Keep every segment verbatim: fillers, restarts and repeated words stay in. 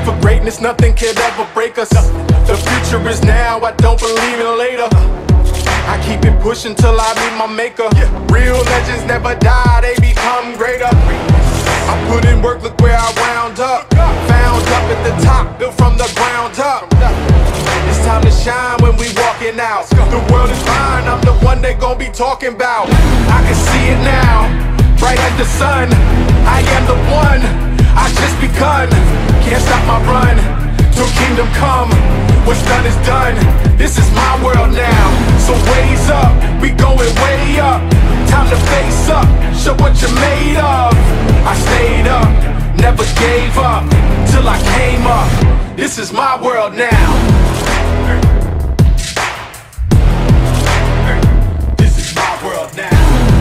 meant for greatness, nothing can ever break us. The future is now, I don't believe in later. I keep it pushing till I meet my maker. Real legends never die, they become greater. I put in work, look where I wound up. Found up at the top, built from the ground up. It's time to shine when we walking out. The world is mine, I'm the one they gon' be talking about. I can see it now, bright like the sun. I am the one, I just begun. Can't stop my run, till kingdom come. What's done is done, this is my world now. So raise up, we going way up. Time to face up, show what you're made of. I stayed up, never gave up, till I came up. This is my world now. This is my world now.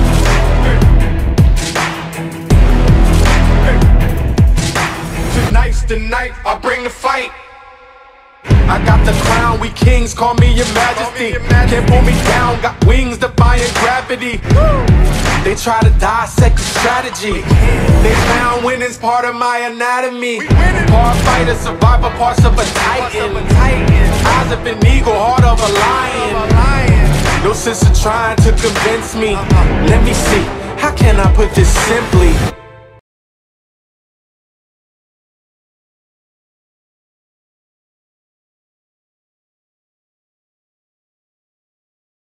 Tonight's the night, I bring the fight. I got the crown, we kings, call me your majesty. Can't pull me down, got wings defying gravity. They try to dissect the strategy. They found winning's part of my anatomy. Part fighter, survivor, parts of a titan. Eyes of an eagle, heart of a lion. No sense of trying to convince me. Let me see, how can I put this simply?